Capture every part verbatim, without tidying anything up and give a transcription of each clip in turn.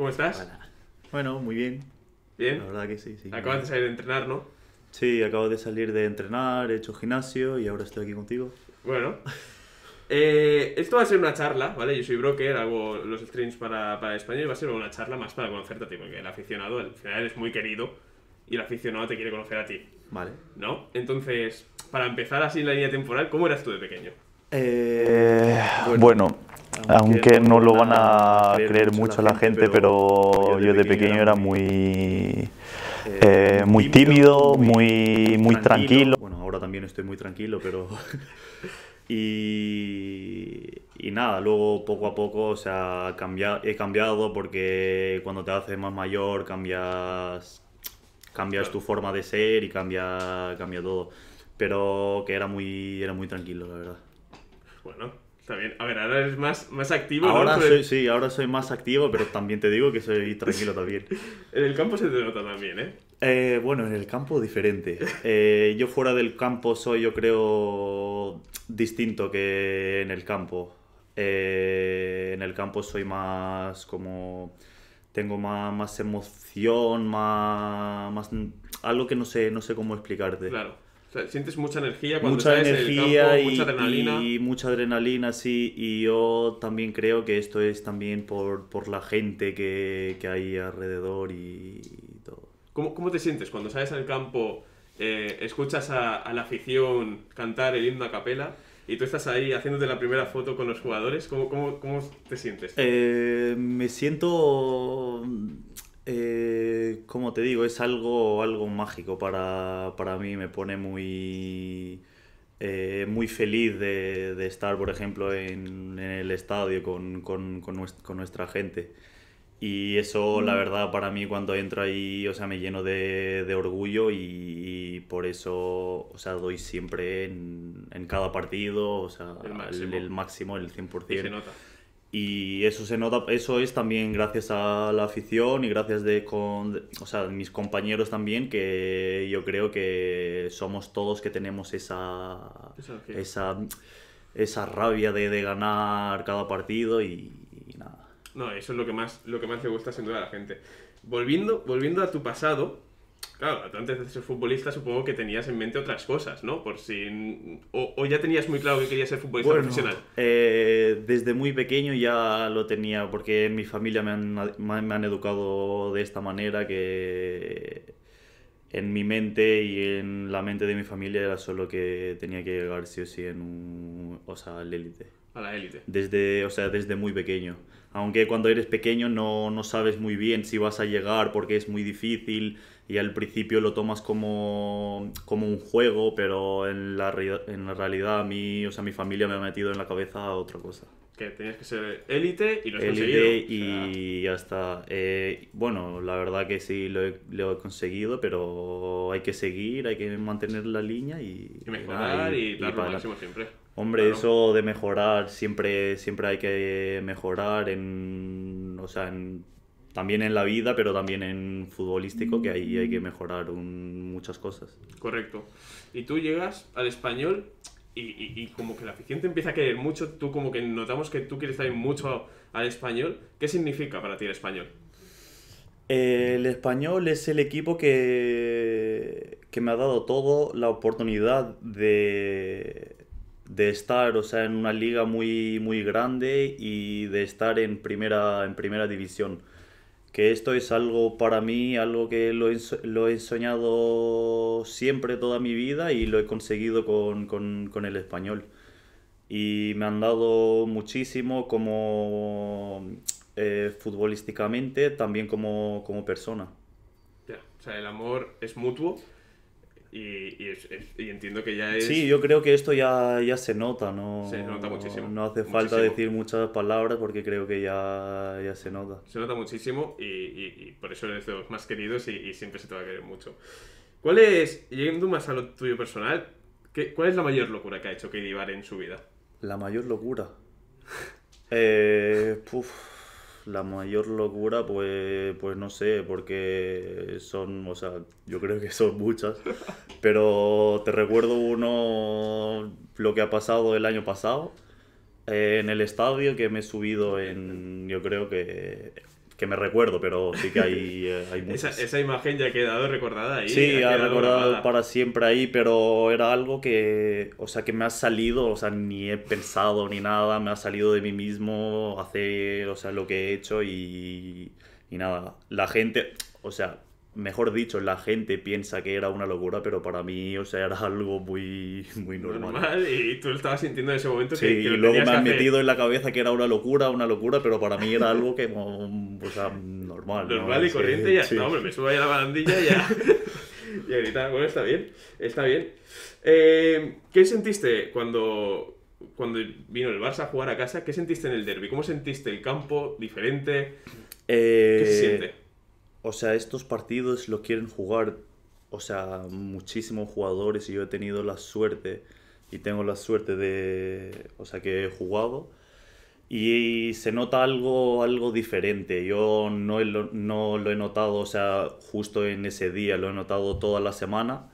¿Cómo estás? Bueno, bueno, muy bien. ¿Bien? La verdad que sí, sí. Acabas de salir de entrenar, ¿no? Sí, acabo de salir de entrenar, he hecho gimnasio y ahora estoy aquí contigo. Bueno. Eh, esto va a ser una charla, ¿vale? Yo soy broker, hago los streams para, para español y va a ser una charla más para conocerte a ti, porque el aficionado al final es muy querido y el aficionado te quiere conocer a ti, Vale. ¿no? Entonces, para empezar así en la línea temporal, ¿cómo eras tú de pequeño? Eh, Bueno, aunque no lo van a creer mucho la gente, pero yo de pequeño era muy, eh, muy tímido, muy, muy tranquilo. Bueno, ahora también estoy muy tranquilo, pero... y, y nada, luego poco a poco, o sea, cambia, he cambiado porque cuando te haces más mayor cambias, cambias tu forma de ser y cambia, cambia todo. Pero que era muy, era muy tranquilo, la verdad. Bueno, está bien. A ver, ahora eres más, más activo, ¿no? Ahora Pero soy, sí, ahora soy más activo, pero también te digo que soy tranquilo también. en el campo se te nota también, ¿eh? Eh, bueno, en el campo diferente. Eh, yo fuera del campo soy, yo creo, distinto que en el campo. Eh, en el campo soy más como... Tengo más, más emoción, más, más... Algo que no sé, no sé cómo explicarte. Claro. O sea, sientes mucha energía cuando Mucha sales en el energía campo, y, mucha adrenalina. y mucha adrenalina, sí. Y yo también creo que esto es también por, por la gente que, que hay alrededor y todo. ¿Cómo, ¿Cómo te sientes cuando sales al campo, eh, escuchas a, a la afición cantar el himno a capela y tú estás ahí haciéndote la primera foto con los jugadores? ¿Cómo, cómo, cómo te sientes? Eh, me siento, eh, como te digo, es algo, algo mágico para, para mí, me pone muy, eh, muy feliz de, de estar, por ejemplo, en, en el estadio con, con, con, nues- con nuestra gente. Y eso, la verdad, para mí cuando entro ahí, o sea, me lleno de, de orgullo y, y por eso, o sea, doy siempre en, en cada partido, o sea, El el máximo. el, máximo, el cien por Y se ciento. nota. Y eso se nota, eso es también gracias a la afición y gracias de, con, de- o sea, mis compañeros también, que yo creo que somos todos que tenemos esa, ¿Eso qué? esa, esa rabia de, de ganar cada partido y, y nada. No, eso es lo que más, lo que más le gusta sin duda a la gente. Volviendo, volviendo a tu pasado, claro, tú antes de ser futbolista supongo que tenías en mente otras cosas, ¿no? Por si... O, o ya tenías muy claro que querías ser futbolista Bueno, profesional. eh, desde muy pequeño ya lo tenía, porque en mi familia me han, me me han educado de esta manera que en mi mente y en la mente de mi familia era solo que tenía que llegar sí o sí en un, o sea, al élite. A la élite. Desde, o sea, desde muy pequeño. Aunque cuando eres pequeño no, no sabes muy bien si vas a llegar porque es muy difícil y al principio lo tomas como, como un juego, pero en la, rea- en la realidad a mí, o sea, mi familia me ha metido en la cabeza otra cosa. Que tenías que ser élite y lo has Élite conseguido. O sea, y ya está. Eh, bueno, la verdad que sí lo he, lo he conseguido, pero hay que seguir, hay que mantener la línea y, y mejorar nada, y, dar lo para- máximo siempre. Hombre, Claro. eso de mejorar, siempre, siempre hay que mejorar en, o sea, en- también en la vida, pero también en futbolístico, que ahí hay que mejorar un- muchas cosas. Correcto. Y tú llegas al Español y, y- y como que la afición te empieza a querer mucho, tú como que notamos que tú quieres también mucho al Español. ¿Qué significa para ti el Español? El Español es el equipo que, que me ha dado todo la oportunidad de, de estar, o sea, en una liga muy, muy grande y de estar en primera, en primera división. Que esto es algo para mí, algo que lo he, so- lo he soñado siempre toda mi vida y lo he conseguido con, con, con el Español. Y me han dado muchísimo como eh, futbolísticamente, también como, como persona. Ya, o sea, el amor es mutuo y, y, es- es- y entiendo que ya es... Sí, yo creo que esto ya, ya se nota, ¿no? Se nota muchísimo, No hace falta muchísimo. decir muchas palabras porque creo que ya, ya se nota. Se nota muchísimo y, y- y por eso eres de los más queridos y, y siempre se te va a querer mucho. ¿Cuál es, yendo más a lo tuyo personal, qué, cuál es la mayor locura que ha hecho Keidi Bar en su vida? La mayor locura. Eh, puf, la mayor locura, pues, pues no sé, porque son, o sea, yo creo que son muchas, pero te recuerdo uno, lo que ha pasado el año pasado, eh, en el estadio, que me he subido en, yo creo que que me recuerdo, pero sí que hay, eh, hay esa, muchas. esa imagen ya ha quedado recordada ahí. Sí, ha recordado grabada. para siempre ahí, pero era algo que, o sea, que me ha salido, o sea, ni he pensado ni nada, me ha salido de mí mismo hacer, o sea, lo que he hecho y, y nada. La gente, o sea, mejor dicho, la gente piensa que era una locura, pero para mí, o sea, era algo muy, muy normal. Normal, y tú lo estabas sintiendo en ese momento Sí, que, que y lo luego tenías me que han hacer. metido en la cabeza que era una locura, una locura, pero para mí era algo que, mm, o sea, normal. ¿no? Normal y Es que- corriente y ya sí. está, hombre, me subo ahí a la barandilla y ya. Y a gritar, bueno, está bien, está bien. Eh, ¿Qué sentiste cuando, cuando vino el Barça a jugar a casa? ¿Qué sentiste en el derbi? ¿Cómo sentiste el campo diferente? Eh, ¿Qué se siente? O sea, estos partidos lo quieren jugar, o sea, muchísimos jugadores y yo he tenido la suerte y tengo la suerte de, o sea, que he jugado y se nota algo, algo diferente. Yo no, he- no lo he notado, o sea, justo en ese día, lo he notado toda la semana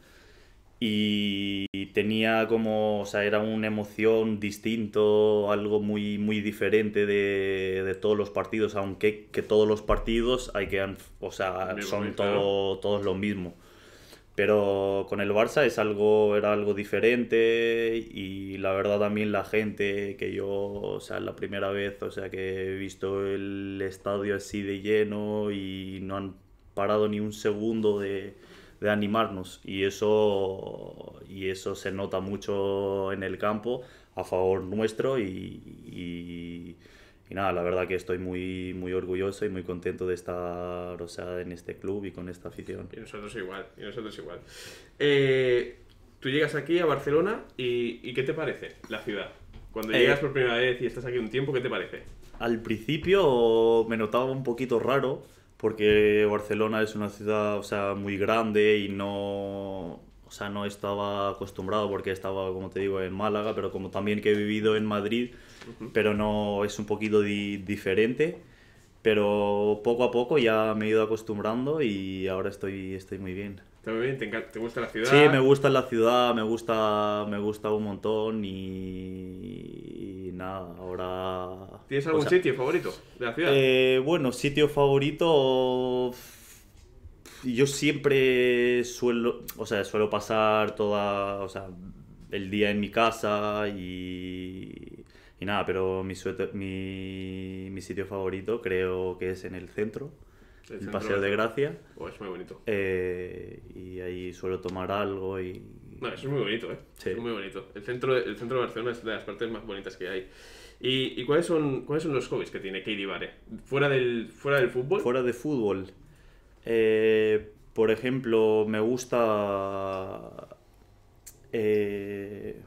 y tenía como, o sea, era una emoción distinto, algo muy, muy diferente de, de todos los partidos, aunque que todos los partidos hay que, han- o sea, Mismo, son claro. todo, todos lo mismo. Pero con el Barça es algo, era algo diferente y la verdad también la gente que yo, o sea, la primera vez, o sea, que he visto el estadio así de lleno y no han parado ni un segundo de, de animarnos y eso, y eso se nota mucho en el campo a favor nuestro y, y, y nada, la verdad que estoy muy, muy orgulloso y muy contento de estar, o sea, en este club y con esta afición. Y nosotros igual, y nosotros igual. Eh, tú llegas aquí a Barcelona y, y ¿qué te parece la ciudad? Cuando Eh, llegas por primera vez y estás aquí un tiempo, ¿qué te parece? Al principio me notaba un poquito raro porque Barcelona es una ciudad, o sea, muy grande y no, o sea, no estaba acostumbrado porque estaba, como te digo, en Málaga, pero como también que he vivido en Madrid, pero no es un poquito di- diferente. Pero poco a poco ya me he ido acostumbrando y ahora estoy, estoy muy bien. ¿Está muy bien? ¿Te, encan- te gusta la ciudad? Sí, me gusta la ciudad, me gusta, me gusta un montón y, y nada, ahora... ¿Tienes o algún sea, sitio favorito de la ciudad? eh, bueno, sitio favorito. Yo siempre suelo, o sea, suelo pasar toda, o sea, el día en mi casa y, y nada, pero mi, suete- mi, mi sitio favorito creo que es en el centro, El el centro Paseo de de- Gracia, Oh, es muy bonito. eh, y ahí suelo tomar algo y... No, eso es muy bonito, ¿eh? Sí. Es muy bonito. El centro, de, el centro de Barcelona es de las partes más bonitas que hay. ¿Y, y cuáles, son, cuáles son los hobbies que tiene Keidi Bare? ¿Fuera del, fuera del fútbol? Fuera de fútbol, eh, por ejemplo, me gusta... eh,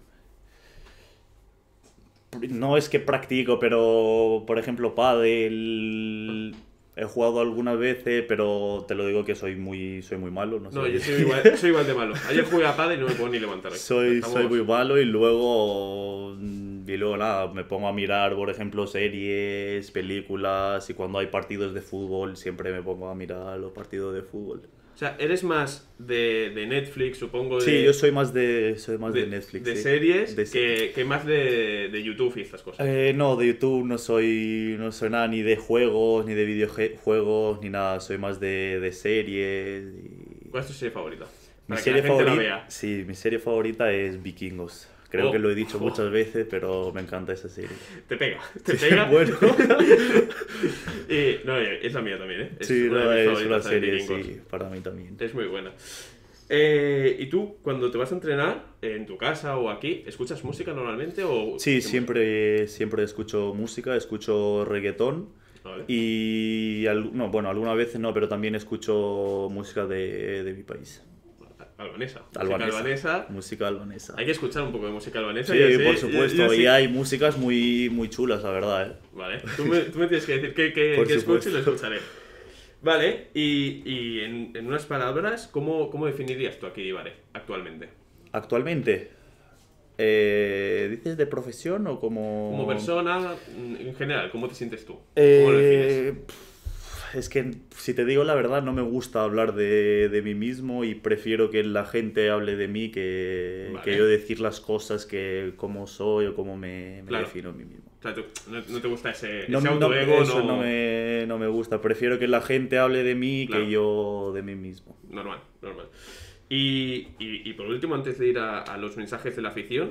no es que practico, pero por ejemplo, pádel he jugado algunas veces, pero te lo digo que soy muy, soy muy malo. No, No, sé. yo soy igual, soy igual de malo. Ayer jugué a pádel y no me puedo ni levantar hoy. Soy, Estamos- soy muy malo y luego, y luego nada, me pongo a mirar, por ejemplo, series, películas y cuando hay partidos de fútbol siempre me pongo a mirar los partidos de fútbol. O sea, eres más de, de Netflix, supongo. De, Sí, yo soy más de, soy más de, de, Netflix. de sí. series De que, que más de, de YouTube y estas cosas. Eh, no, de YouTube no soy, no soy nada ni de juegos, ni de videojuegos, ni nada. Soy más de, de series. y- ¿Cuál es tu serie favorita? Mi Para serie que la gente la favorita, vea. sí, mi serie favorita es Vikingos. Creo Oh. que lo he dicho Oh. muchas veces, pero me encanta esa serie. Te pega, te Sí, pega. bueno. Y, no, es la mía también, ¿eh? Es Sí, una no, de mis es una favoritas también, serie, Vikingos. sí, para mí también. Es muy buena. Eh, ¿Y tú, cuando te vas a entrenar, en tu casa o aquí, escuchas música normalmente o...? Sí, qué siempre, siempre escucho música, escucho reggaetón música? Vale. y, al- no, bueno, algunas veces no, pero también escucho música de, de mi país. Albanesa. Música Albanesa. albanesa. Música albanesa. Hay que escuchar un poco de música albanesa. Sí, ya sé, por ya- supuesto, ya sé. y hay músicas muy, muy chulas, la verdad, ¿eh? Vale, tú me, tú me tienes que decir qué, qué, Por qué escucho y lo supuesto. escucharé. Vale, y, y en, en unas palabras, ¿cómo, cómo definirías tú a Keidi Bare actualmente? Actualmente, eh, ¿dices de profesión o como...? Como persona, en general, ¿cómo te sientes tú? ¿Cómo lo defines? Eh, pf, es que, si te digo la verdad, no me gusta hablar de, de mí mismo y prefiero que la gente hable de mí que, Vale. que yo decir las cosas que cómo soy o cómo me, me Claro. defino a mí mismo. O sea, tú- no, no te gusta ese, No, ese no, autoego, eso no... no me, no me gusta. Prefiero que la gente hable de mí Claro. que yo de mí mismo. Normal, normal. Y, y, y por último, antes de ir a, a los mensajes de la afición,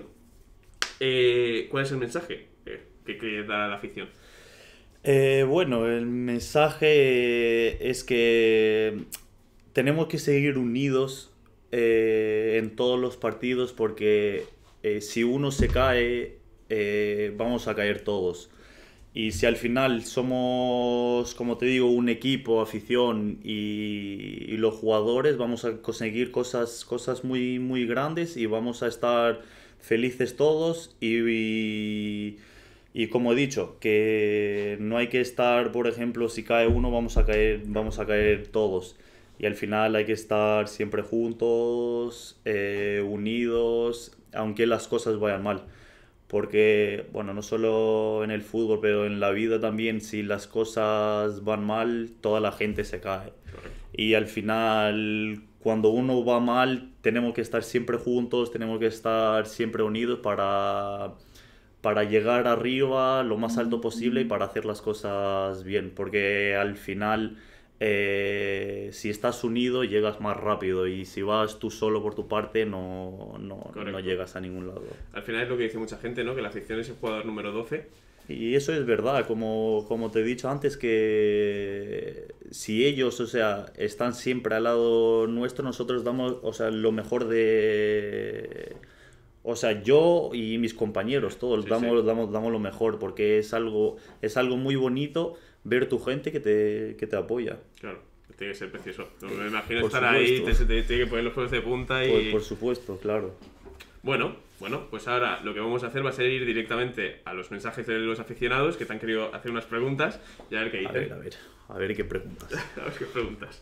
eh, ¿cuál es el mensaje eh, que quiere dar a la afición? Eh, bueno, el mensaje es que tenemos que seguir unidos eh, en todos los partidos porque eh, si uno se cae, eh, vamos a caer todos. Y si al final somos, como te digo, un equipo, afición y, y los jugadores, vamos a conseguir cosas, cosas muy, muy grandes y vamos a estar felices todos y, y, y como he dicho, que no hay que estar, por ejemplo, si cae uno, vamos a caer, vamos a caer todos. Y al final hay que estar siempre juntos, eh, unidos, aunque las cosas vayan mal. Porque, bueno, no solo en el fútbol, pero en la vida también, si las cosas van mal, toda la gente se cae. Y al final, cuando uno va mal, tenemos que estar siempre juntos, tenemos que estar siempre unidos para, para llegar arriba lo más alto posible y para hacer las cosas bien. Porque al final, eh, si estás unido, llegas más rápido. Y si vas tú solo por tu parte, no, no, no llegas a ningún lado. Al final es lo que dice mucha gente, ¿no? Que la afición es el jugador número doce. Y eso es verdad, como, como te he dicho antes, que si ellos, o sea, están siempre al lado nuestro, nosotros damos, o sea, lo mejor de... O sea, yo y mis compañeros, todos Sí, damos, sí. damos, damos lo mejor, porque es algo, es algo muy bonito ver tu gente que te, que te apoya. Claro, tiene que ser precioso. Me imagino Por estar ahí, te, supuesto. te- tiene que poner los pelos de punta y... Por, por supuesto, claro. Bueno, bueno, pues ahora lo que vamos a hacer va a ser ir directamente a los mensajes de los aficionados que te han querido hacer unas preguntas y a ver qué A dicen. ver, a ver, a ver qué preguntas. A ver qué preguntas.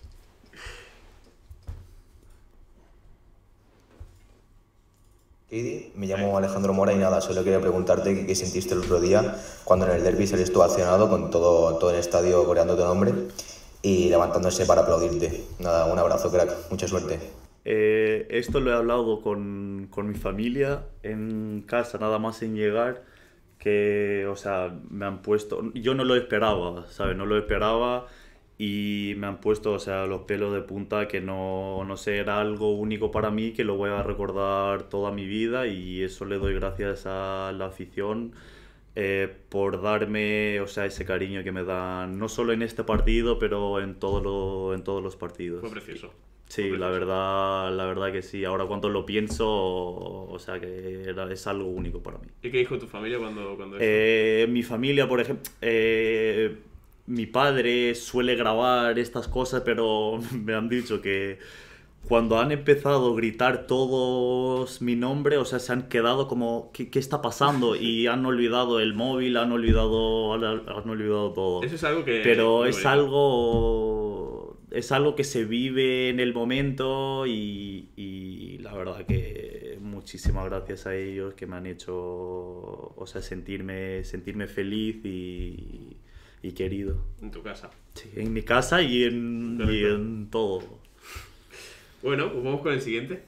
Katie, me llamo Alejandro Mora y nada, solo quería preguntarte qué, qué sentiste el otro día cuando en el derbi saliste ovacionado con todo, todo el estadio coreando tu nombre y levantándose para aplaudirte. Nada, un abrazo, crack, mucha suerte. Eh, esto lo he hablado con, con mi familia en casa, nada más en llegar, que, o sea, me han puesto... Yo no lo esperaba, ¿sabes? No lo esperaba y me han puesto, o sea, los pelos de punta, que no, no sé, era algo único para mí, que lo voy a recordar toda mi vida y eso le doy gracias a la afición eh, por darme, o sea, ese cariño que me dan, no solo en este partido, pero en, todo lo, en todos los partidos. Fue precioso. Sí, la verdad, la verdad que sí. Ahora cuando lo pienso, o sea que era, es algo único para mí. ¿Y qué dijo tu familia cuando, cuando eso? Eh, mi familia, por ejemplo, eh, mi padre suele grabar estas cosas, pero me han dicho que cuando han empezado a gritar todos mi nombre, o sea, se han quedado como, ¿qué, qué está pasando? Y han olvidado el móvil, han olvidado, han, han olvidado todo. Eso es algo que... Pero muy es bonito. algo, es algo que se vive en el momento y, y la verdad que muchísimas gracias a ellos que me han hecho, o sea, sentirme, sentirme feliz y, y querido. En tu casa. Sí, en mi casa y en, Correcto. y en todo. Bueno, pues vamos con el siguiente.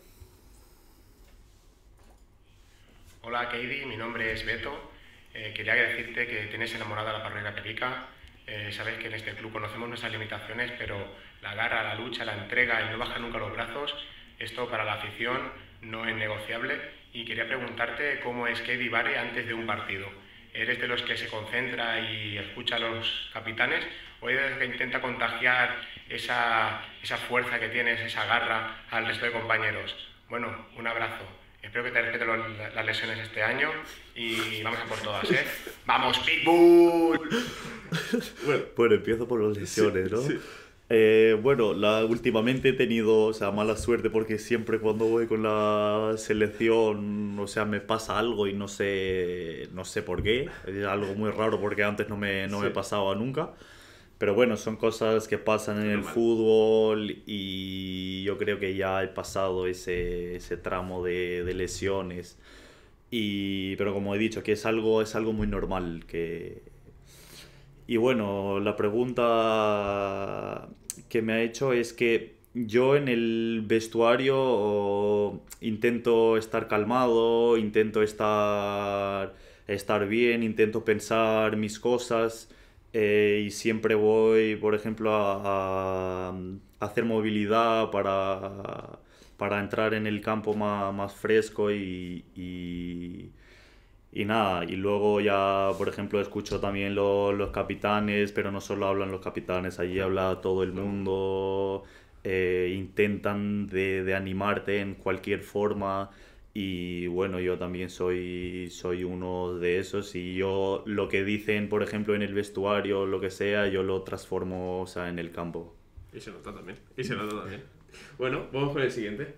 Hola Katie, mi nombre es Beto. Eh, quería decirte que tienes enamorada a la parroquia Perica. Eh, sabes que en este club conocemos nuestras limitaciones, pero la garra, la lucha, la entrega y no bajar nunca los brazos, esto para la afición no es negociable. Y quería preguntarte cómo es Katie Barry antes de un partido. ¿Eres de los que se concentra y escucha a los capitanes o eres de los que intenta contagiar esa, esa fuerza que tienes, esa garra al resto de compañeros? Bueno, un abrazo. Espero que te respeten los- las lesiones este año y vamos a por todas, ¿eh? ¡Vamos, Pitbull! Bueno, Bueno, empiezo por las lesiones, ¿no? sí. Eh, bueno, la, últimamente he tenido, o sea, mala suerte porque siempre cuando voy con la selección, o sea, me pasa algo y no sé, no sé por qué. Es algo muy raro porque antes no me, no me Sí. pasaba nunca. Pero bueno, son cosas que pasan en el Normal. fútbol y yo creo que ya he pasado ese, ese tramo de, de lesiones. Y, pero como he dicho, que es algo, es algo muy normal que... y bueno, la pregunta que me ha hecho es que yo en el vestuario intento estar calmado, intento estar, estar bien, intento pensar mis cosas eh, y siempre voy, por ejemplo, a, a hacer movilidad para, para entrar en el campo más, más fresco y, y, y nada. Y luego ya, por ejemplo, escucho también lo- los capitanes, pero no solo hablan los capitanes, allí habla todo el mundo, eh, intentan de, de animarte en cualquier forma. Y bueno, yo también soy, soy uno de esos y yo lo que dicen, por ejemplo, en el vestuario, lo que sea, yo lo transformo, o sea, en el campo. Y se nota también. Y se nota también. Bueno, vamos con el siguiente.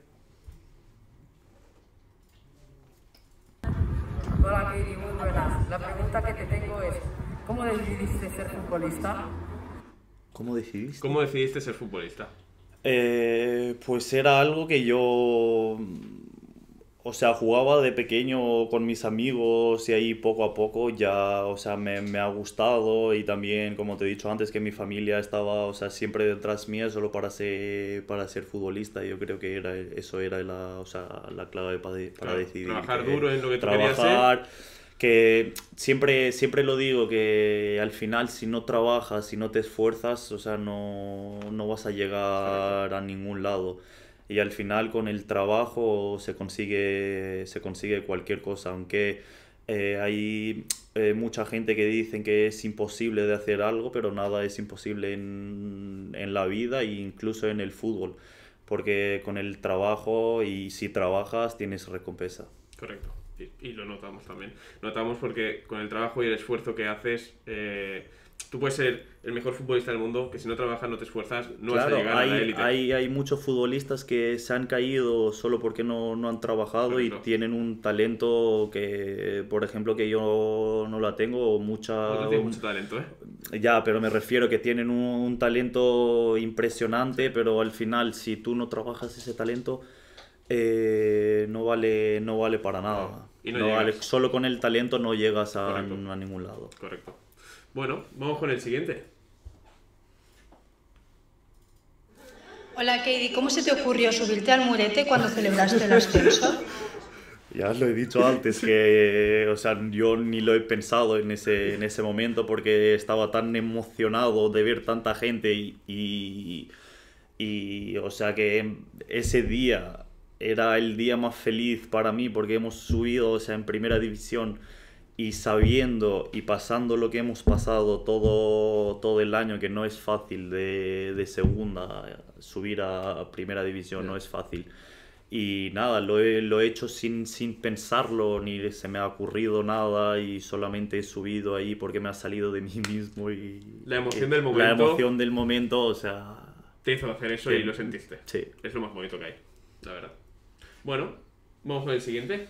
Hola, Katie, muy buenas. La pregunta que te tengo es, ¿cómo decidiste ser futbolista? ¿Cómo decidiste? ¿Cómo decidiste ser futbolista? Eh, pues era algo que yo, o sea, jugaba de pequeño con mis amigos y ahí poco a poco ya, o sea, me, me ha gustado y también, como te he dicho antes, que mi familia estaba, o sea, siempre detrás mía solo para ser, para ser futbolista. Y yo creo que era, eso era la, o sea, la clave para, de- para Claro, decidir. trabajar que duro en lo que tú querías ser. trabajar, que siempre, siempre lo digo, que al final si no trabajas, si no te esfuerzas, o sea, no, no vas a llegar a ningún lado. Y al final con el trabajo se consigue, se consigue cualquier cosa, aunque eh, hay eh, mucha gente que dicen que es imposible de hacer algo, pero nada es imposible en, en la vida e incluso en el fútbol, porque con el trabajo y si trabajas tienes recompensa. Correcto. Y, y lo notamos también. Notamos porque con el trabajo y el esfuerzo que haces, eh, tú puedes ser el mejor futbolista del mundo, que si no trabajas, no te esfuerzas, no vas a Claro, llegar a la hay, élite. hay, hay muchos futbolistas que se han caído solo porque no, no han trabajado y Correcto. tienen un talento que, por ejemplo, que yo no la tengo, o mucha... Vosotros tienes mucho talento, ¿eh? Ya, pero me refiero que tienen un, un talento impresionante, pero al final, si tú no trabajas ese talento, eh, no vale, no vale para nada. No, y no No vale, llegas. solo con el talento no llegas a, Correcto. a ningún lado. Correcto. Bueno, vamos con el siguiente. Hola, Katie, ¿cómo se te ocurrió subirte al murete cuando celebraste el ascenso? Ya os lo he dicho antes que, o sea, yo ni lo he pensado en ese, en ese momento porque estaba tan emocionado de ver tanta gente y, y, y, o sea, que ese día era el día más feliz para mí porque hemos subido, o sea, en primera división y sabiendo y pasando lo que hemos pasado todo, todo el año, que no es fácil de, de segunda, subir a primera división no es fácil. Y nada, lo he, lo he hecho sin, sin pensarlo, ni se me ha ocurrido nada y solamente he subido ahí porque me ha salido de mí mismo y... La emoción que- del La momento. emoción del momento, o sea... Te hizo hacer eso Sí. y lo sentiste. Sí. Es lo más bonito que hay, la verdad. Bueno, vamos con el siguiente.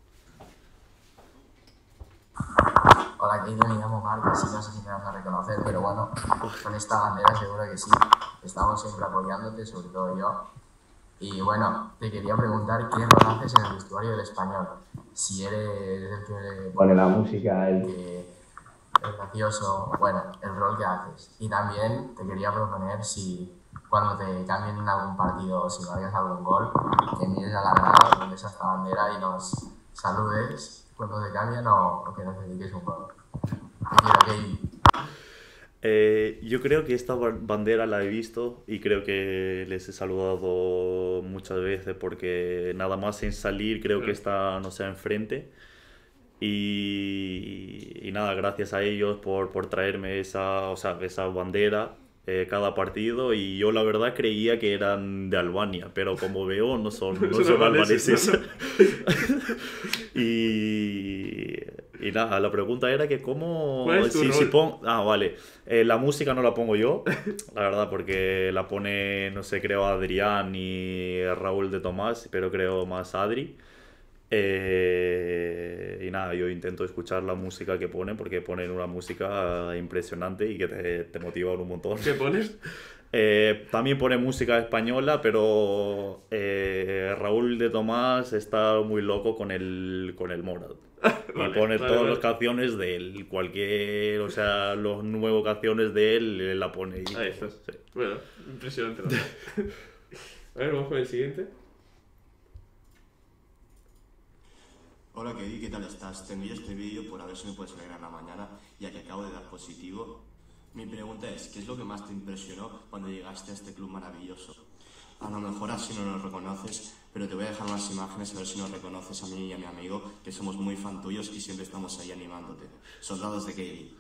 Hola, Katie, me llamo Marcos y no sé si me vas a reconocer, pero bueno, con esta bandera seguro que sí. Estamos siempre apoyándote, sobre todo yo. Y bueno, te quería preguntar qué rol haces en el vestuario del Español. Si eres el que pone la música, el que es gracioso, bueno, el rol que haces. Y también te quería proponer si cuando te cambien en algún partido o si marcas algún gol, que mires a la grada, pones esta bandera y nos saludes cuando te cambian o, o que nos dediques un gol. Te quiero, Katie. Eh, yo creo que esta ba- bandera la he visto y creo que les he saludado muchas veces porque nada más en salir creo que está, no sé, enfrente. Y, y nada, gracias a ellos por, por traerme esa, o sea, esa bandera eh, cada partido y yo la verdad creía que eran de Albania, pero como veo no son, no Son son albaneses, albaneses. y, y nada, la pregunta era que cómo... ¿Cuál es tu si, rol? si pon- Ah, vale. Eh, la música no la pongo yo, la verdad, porque la pone, no sé, creo Adrián y Raúl de Tomás, pero creo más Adri. Eh, y nada, yo intento escuchar la música que ponen porque ponen una música impresionante y que te, te motiva un montón. ¿Qué pones? Eh, también pone música española, pero eh, Raúl de Tomás está muy loco con el, con el Morad. Vale, y pone vale, todas vale. las canciones de él, cualquier, o sea, las nuevas canciones de él, él la pone. Y Ahí está. sí. Bueno, impresionante. ¿No? A ver, vamos con el siguiente. Hola, Kedi, ¿qué tal estás? Te envío este vídeo por a ver si me puedes alegrar la mañana, ya que acabo de dar positivo. Mi pregunta es, ¿qué es lo que más te impresionó cuando llegaste a este club maravilloso? A lo mejor así no nos reconoces, pero te voy a dejar más imágenes a ver si nos reconoces a mí y a mi amigo, que somos muy fan tuyos y siempre estamos ahí animándote. Soldados de Kedi.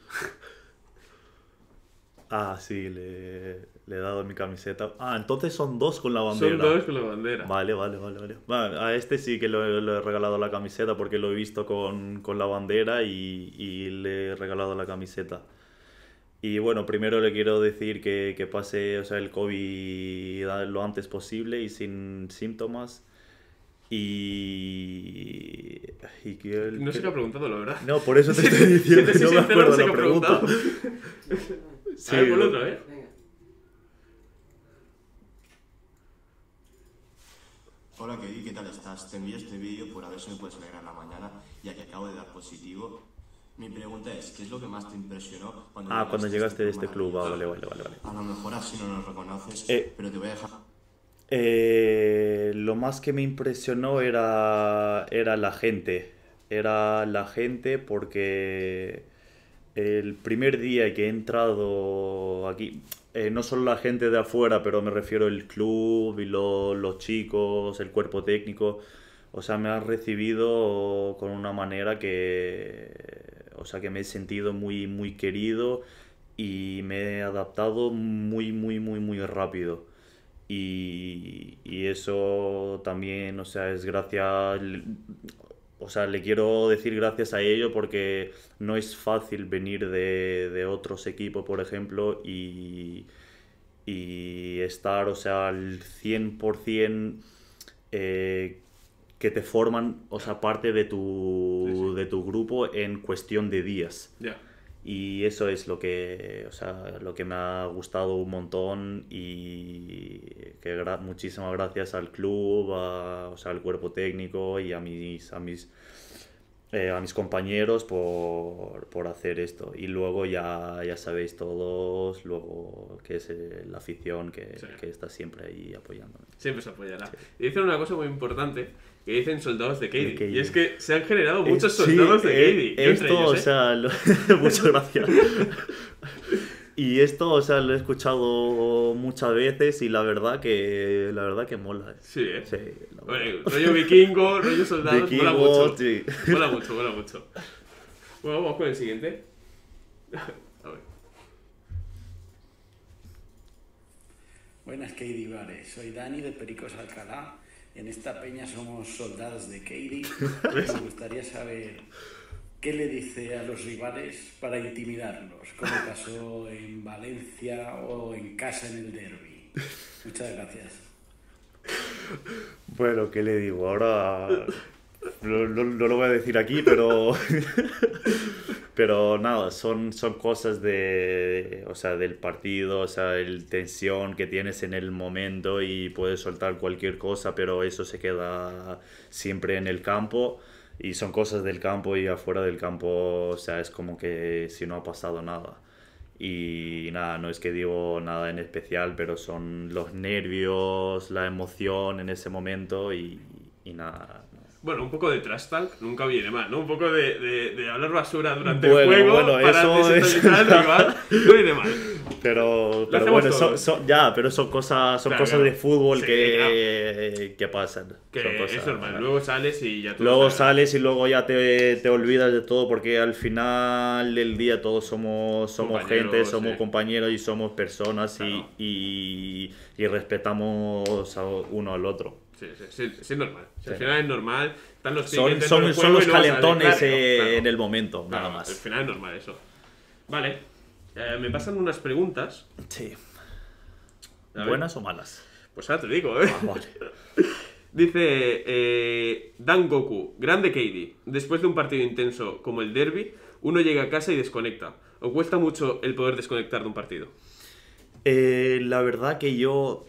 Ah, sí, le, le he dado mi camiseta. Ah, entonces son dos con la bandera. Son dos con la bandera. Vale, vale, vale, vale. Vale, a este sí que le, le he regalado la camiseta porque lo he visto con, con la bandera y, y le he regalado la camiseta. Y bueno, primero le quiero decir que, que pase, o sea, el COVID lo antes posible y sin síntomas. Y... y que él- No sé qué ha preguntado, la verdad. No, por eso te estoy diciendo, Si te no soy me sincero, acuerdo no sé la qué ha pregunta. preguntado. Sí, A ver, ponlo bueno. otra vez. Venga. Hola, Kedi, ¿qué tal estás? Te envío este vídeo por a ver si me puedes alegrar la mañana, ya que acabo de dar positivo. Mi pregunta es, ¿qué es lo que más te impresionó cuando Ah, cuando llegaste de este maravilloso? club, ah, vale, vale, vale, vale. A lo mejor así no nos reconoces, Eh. pero te voy a dejar... Eh, lo más que me impresionó era, era la gente. Era la gente porque el primer día que he entrado aquí, eh, no solo la gente de afuera, pero me refiero al club y lo- los chicos, el cuerpo técnico, o sea, me han recibido con una manera que, o sea, que me he sentido muy, muy querido y me he adaptado muy, muy, muy, muy rápido. Y, y eso también, o sea, es gracias, o sea, le quiero decir gracias a ello porque no es fácil venir de, de otros equipos, por ejemplo, y, y estar, o sea, al cien por ciento eh, que te forman, o sea, parte de tu, Sí, sí. de tu grupo en cuestión de días. Ya. Y eso es lo que, o sea, lo que me ha gustado un montón y que gra- muchísimas gracias al club, a- o sea, al cuerpo técnico y a mis, a mis, eh, a mis compañeros por, por hacer esto. Y luego ya, ya sabéis todos, luego que es eh, la afición que, Sí. que está siempre ahí apoyándome. Siempre se apoyará. Y dicen una cosa muy importante, que dicen soldados de De Kedi. Kedi. Y es que se han generado muchos Eh, sí, soldados de eh, Kedi. Yo entre Esto, ellos, o ¿eh? sea, lo- muchas gracias. Y esto, o sea, lo he escuchado muchas veces y la verdad que, la verdad que mola. Sí, ¿eh? Sí, la Bueno, verdad. rollo vikingo, rollo soldados, mola Vikingo, mucho. sí. Mola mucho, mola mucho. Bueno, vamos con el siguiente. A ver. Buenas, Kedi Vale. Soy Dani de Pericos Alcalá. En esta peña somos soldados de Kedi. Me gustaría saber qué le dice a los rivales para intimidarlos, como pasó en Valencia o en casa en el derbi. Muchas gracias. Bueno, ¿qué le digo? Ahora no, no- no lo voy a decir aquí, pero pero nada, son, son cosas de, o sea, del partido, o sea, el tensión que tienes en el momento y puedes soltar cualquier cosa, pero eso se queda siempre en el campo y son cosas del campo y afuera del campo, o sea, es como que si no ha pasado nada. Y nada, no es que digo nada en especial, pero son los nervios, la emoción en ese momento y, y nada. no. Bueno, un poco de trash talk nunca viene mal, ¿no? Un poco de, de, de hablar basura durante Bueno, el juego bueno, para eso es- desestabilizar al rival. No viene mal. Pero, pero hacemos bueno, todos. son, son- ya, pero son cosas, son Claro, cosas claro. de fútbol Sí, que, que pasan. Que Son cosas- es normal. Luego sales y ya todo Luego sale. sales y luego ya te, te olvidas de todo porque al final del día todos somos, somos Compañeros, gente, somos sí. compañeros y somos personas Claro. y, y, y respetamos a uno al otro. Sí, sí, sí, sí, es normal. O sea, al Sí. final es normal. Están los Son, tickets dentro son, del son juego los y luego salen, calentones claro, eh, claro. en el momento, nada Claro, más. Al final es normal eso. Vale. Eh, me pasan unas preguntas. Sí. A ver. ¿Buenas o malas? Pues ahora te digo, ¿eh? Ah, vale. Dice eh, Dan Goku, grande Kedi. Después de un partido intenso como el derby, uno llega a casa y desconecta. ¿O cuesta mucho el poder desconectar de un partido? Eh, la verdad que yo,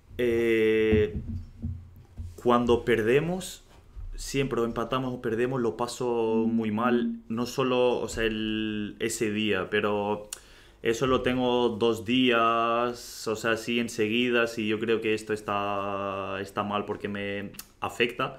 eh, cuando perdemos, siempre o empatamos o perdemos, lo paso muy mal. No solo, o sea, el, ese día, pero eso lo tengo dos días, o sea, así enseguida. Y yo creo que esto está, está mal porque me afecta.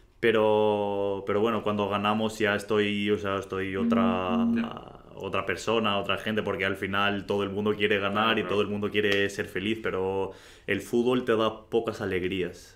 Pero, pero bueno, cuando ganamos ya estoy, o sea, estoy otra, Ya. otra persona, otra gente, porque al final todo el mundo quiere ganar Claro, y claro. todo el mundo quiere ser feliz, pero el fútbol te da pocas alegrías.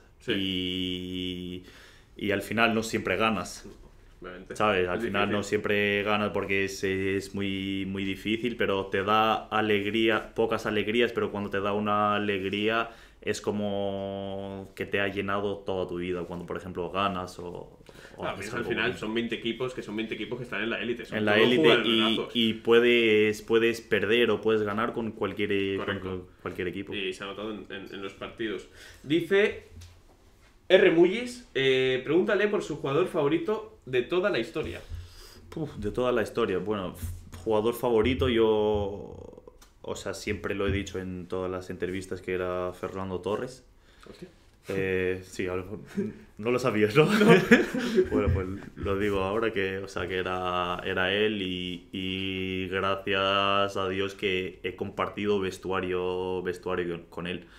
Sí. Y, y al final no siempre ganas, Obviamente. ¿sabes? Al Es final no difícil. siempre ganas porque es, es muy, muy difícil, pero te da alegría, pocas alegrías, pero cuando te da una alegría es como que te ha llenado toda tu vida, cuando por ejemplo ganas o, o Claro, haces piensa, al algo final bonito. son veinte equipos, que son veinte equipos que están en la élite. Son En la todos élite y, jugadorazos. y puedes, puedes perder o puedes ganar con cualquier, con Correcto. cualquier equipo. Y se ha notado en, en- en los partidos. Dice R. Mullis, eh, pregúntale por su jugador favorito de toda la historia. Uf, de toda la historia. Bueno, f- jugador favorito yo, o sea, siempre lo he dicho en todas las entrevistas que era Fernando Torres. Hostia. Eh, sí, algo- no lo sabías, ¿no? Bueno, pues lo digo ahora que, o sea, que era, era él y, y gracias a Dios que he compartido vestuario, vestuario con- con él.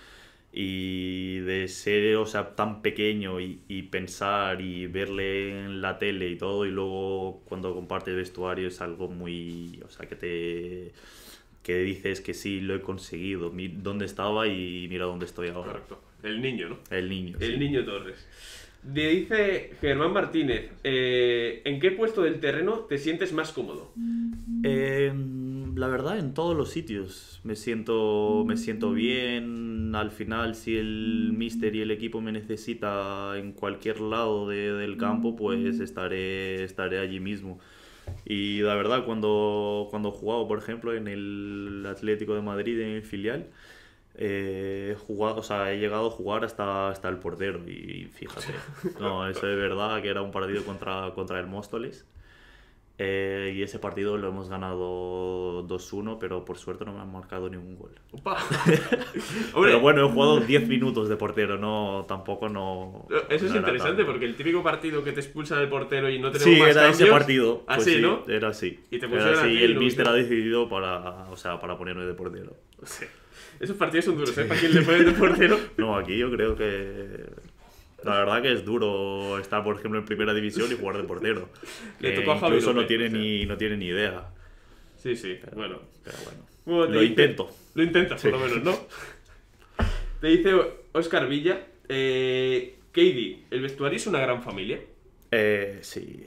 Y de ser, o sea, tan pequeño y, y pensar y verle en la tele y todo, y luego cuando compartes vestuario es algo muy, o sea, que te que dices que sí, lo he conseguido, mi- dónde estaba y mira dónde estoy ahora. Correcto. El niño, ¿no? El niño. El sí. niño Torres. Le dice Germán Martínez, eh, ¿en qué puesto del terreno te sientes más cómodo? Eh, la verdad, en todos los sitios me siento, me siento bien. Al final, si el míster y el equipo me necesita en cualquier lado de- del campo, pues estaré, estaré allí mismo. Y la verdad, cuando, cuando he jugado, por ejemplo, en el Atlético de Madrid, en el filial, eh, he jugado, o sea, he llegado a jugar hasta, hasta el portero. Y fíjate, no, eso es verdad que era un partido contra, contra el Móstoles. Eh, y ese partido lo hemos ganado dos uno, pero por suerte no me han marcado ningún gol. Opa. Pero bueno, he jugado diez minutos de portero, no, tampoco no... Eso es no era interesante tanto. porque el típico partido que te expulsan el portero y no tenemos Sí, más era ese cambios, partido. Pues así, sí, ¿no? era así. Y te Era pusieron así a ti y y el lo míster ha mismo. decidido para, o sea, para ponerme de portero. Sí. Esos partidos son duros, ¿eh? ¿Para quién le ponen de portero? No, aquí yo creo que... La verdad que es duro estar, por ejemplo, en primera división y jugar de portero. Le Que tocó a Javi incluso no López, tiene, o sea. ni, no tiene ni idea. Sí, sí, bueno. Pero bueno. Bueno, te Lo dice- intento. Lo intentas, por Sí. lo menos, ¿no? Te dice Oscar Villa, eh, Katie, ¿el vestuario es una gran familia? Eh, sí,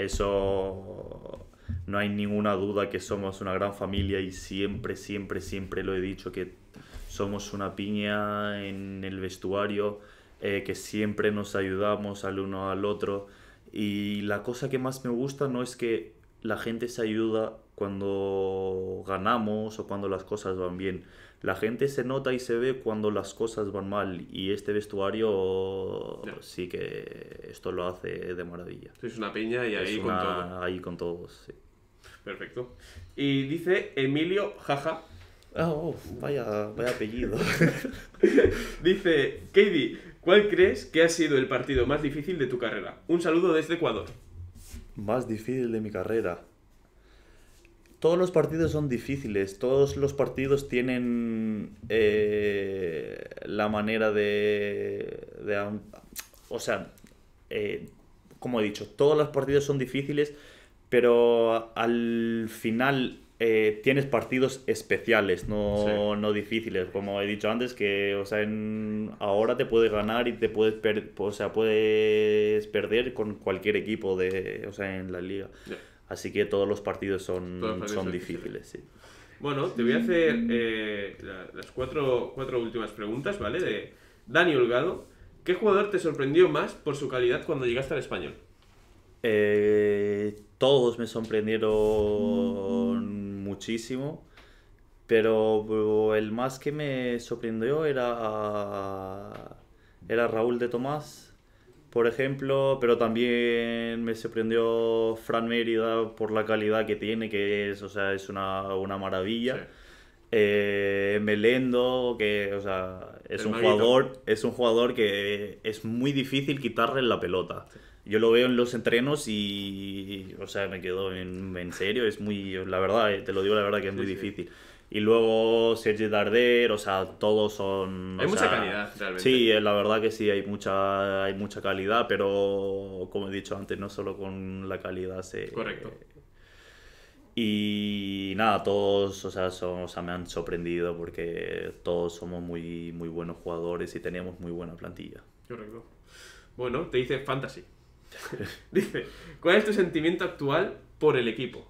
eso no hay ninguna duda que somos una gran familia y siempre, siempre, siempre lo he dicho que somos una piña en el vestuario, eh, que siempre nos ayudamos al uno al otro y la cosa que más me gusta no es que la gente se ayuda cuando ganamos o cuando las cosas van bien. La gente se nota y se ve cuando las cosas van mal y este vestuario Ya. sí que esto lo hace de maravilla. Sois una piña y ahí Es con una- todo. Ahí con todos, sí. Perfecto. Y dice Emilio Jaja, Oh, vaya, vaya apellido. dice, Katie, ¿cuál crees que ha sido el partido más difícil de tu carrera? Un saludo desde Ecuador. Más difícil de mi carrera. Todos los partidos son difíciles, todos los partidos tienen eh, la manera de... de am- o sea, eh, como he dicho, todos los partidos son difíciles, pero al final eh, tienes partidos especiales, no, no difíciles. Como he dicho antes, que o sea, en- ahora te puedes ganar y te puedes, per- o sea, puedes perder con cualquier equipo de, o sea, en la liga. Ya. Así que todos los partidos son, Todos los partidos son son difíciles, sí. Bueno, te voy a hacer eh, la- las cuatro, cuatro últimas preguntas, ¿vale? De Dani Holgado. ¿Qué jugador te sorprendió más por su calidad cuando llegaste al Español? Eh, todos me sorprendieron muchísimo, pero el más que me sorprendió era, era Raúl de Tomás, por ejemplo, pero también me sorprendió Fran Mérida por la calidad que tiene, que es, o sea, es una, una maravilla. Sí. Eh, Melendo, que, o sea, es El un maguito. jugador, es un jugador que es muy difícil quitarle la pelota. Yo lo veo en los entrenos y, o sea, me quedo en, en serio, es muy, la verdad, eh, te lo digo la verdad que es muy Sí, sí. difícil. Y luego Sergi Darder, o sea, todos son... o Hay mucha sea, calidad, realmente. Sí, eh, la verdad que sí, hay mucha, hay mucha calidad, pero como he dicho antes, no solo con la calidad se... Correcto. Y nada, todos, o sea, son- o sea, me han sorprendido porque todos somos muy, muy buenos jugadores y tenemos muy buena plantilla. Correcto. Bueno, te dice fantasy. Dice, ¿cuál es tu sentimiento actual por el equipo?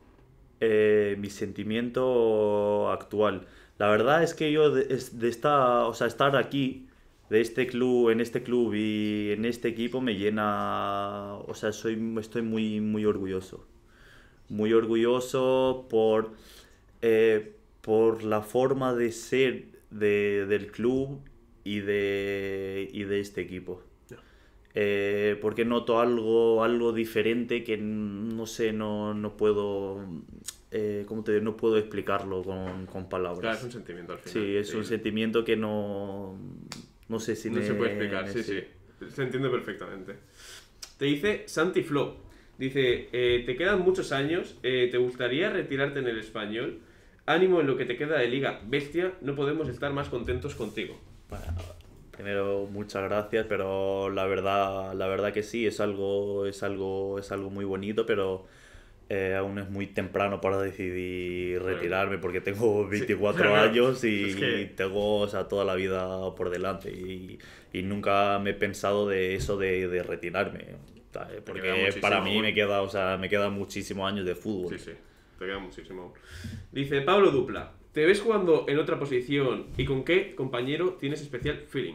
Eh, mi sentimiento actual. La verdad es que yo de, es- de esta, o sea, estar aquí, de este club, en este club y en este equipo me llena, o sea, soy, estoy muy, muy orgulloso. Muy orgulloso por, eh, por la forma de ser de- del club y de, y de este equipo. Eh, porque noto algo, algo diferente que no sé, no, no puedo, eh, ¿cómo te digo? No puedo explicarlo con, con palabras. Claro, es un sentimiento al final. Sí, es un sentimiento que no, no sé si No me- se puede explicar, sí, sí. Se entiende perfectamente. Te dice Santi Flo. Dice, eh, te quedan muchos años, eh, ¿te gustaría retirarte en el Español? Ánimo en lo que te queda de liga. Bestia, no podemos estar más contentos contigo. Bueno, primero, muchas gracias, pero la verdad, la verdad que sí, es algo, es algo, es algo muy bonito, pero eh, aún es muy temprano para decidir retirarme porque tengo veinticuatro claro. años y Es que- tengo, o sea, toda la vida por delante y, y nunca me he pensado de eso de, de retirarme, ¿sabes? queda Porque muchísimo para mí aún. me queda, o sea, me quedan muchísimos años de fútbol. Sí, sí, te queda muchísimo. Dice Pablo Dupla, ¿te ves jugando en otra posición y con qué compañero tienes especial feeling?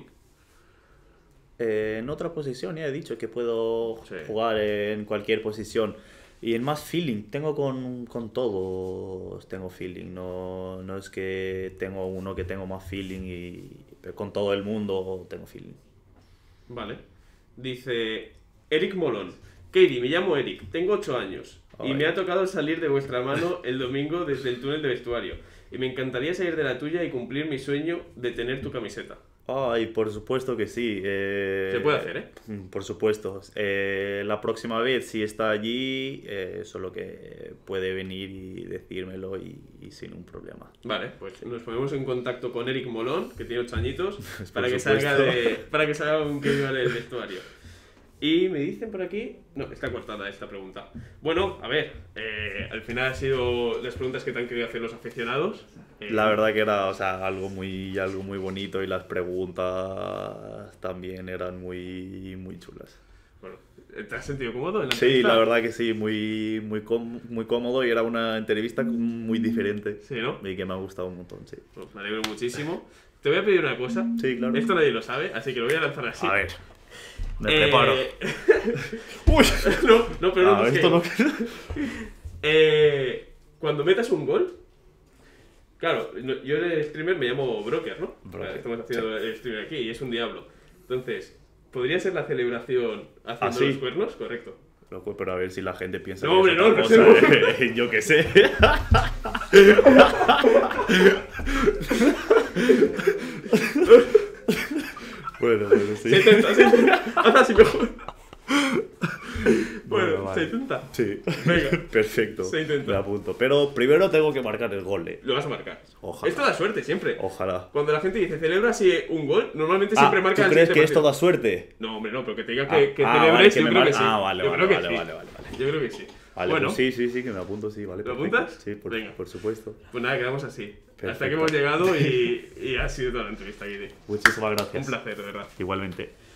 Eh, en otra posición ya he dicho que puedo Sí. jugar en cualquier posición. Y en más feeling, tengo con, con todos, tengo feeling. No, no es que tengo uno que tengo más feeling y pero con todo el mundo tengo feeling. Vale. Dice Eric Molón, Katie, me llamo Eric, tengo ocho años y Ay. me ha tocado salir de vuestra mano el domingo desde el túnel de vestuario. Y me encantaría salir de la tuya y cumplir mi sueño de tener tu camiseta. Ay, por supuesto que sí. eh, Se puede hacer, ¿eh? mm, Por supuesto. Eh, la próxima vez, si está allí, eh, solo que puede venir y decírmelo y, y sin un problema. Vale, pues nos ponemos en contacto con Eric Molón, que tiene ocho añitos, para que, supuesto. salga de, para que salga un cambio en el vestuario. Y me dicen por aquí... No, está cortada esta pregunta. Bueno, a ver, eh, al final han sido las preguntas que te han querido hacer los aficionados. Eh, La verdad que era, o sea, algo muy, algo muy bonito y las preguntas también eran muy, muy chulas. Bueno, ¿te has sentido cómodo en la Sí, entrevista? la verdad que sí, muy, muy, com- muy cómodo y era una entrevista muy diferente. Sí, ¿no? Y que me ha gustado un montón, sí. Pues me alegro muchísimo. Te voy a pedir una cosa. Sí, claro. Esto nadie lo sabe, así que lo voy a lanzar así. A ver, me Eh, preparo. Uy, no, no, pero no. Ah, es que- esto no... Eh, cuando metas un gol, claro, no- yo de streamer me llamo Broker, ¿no? Broker, Estamos haciendo el streamer aquí y es un diablo. Entonces, ¿podría ser la celebración haciendo ¿Ah, sí? los cuernos? Correcto. Loco, pero a ver si la gente piensa No, que hombre, es no, otra no cosa, sé. eh. Yo qué sé. Bueno, bueno, sí. Se intenta, se intenta. Haz así mejor. Bueno, Bueno, vale. se intenta. Sí. Venga. Perfecto. Se intenta. Me apunto. Pero primero tengo que marcar el gol, eh. Lo vas a marcar. Ojalá. Esto da suerte siempre. Ojalá. Cuando la gente dice celebra así un gol, normalmente Ah, siempre ¿tú marca el crees siguiente que esto partido. da suerte? No, hombre, no, pero que te diga Ah, que, que ah, celebres, vale, que yo me creo mar- que sí. ah, vale, yo vale, creo que vale, sí. vale, vale, vale. Yo creo que sí. Vale, bueno, pues sí, sí, sí, que me apunto, sí, vale. ¿Lo perfecto. apuntas? Sí, por, Venga. por supuesto. pues nada, quedamos así. Hasta Perfecto. que hemos llegado y, y ha sido toda la entrevista, Guidi. Muchísimas gracias. Un placer, de verdad. Igualmente.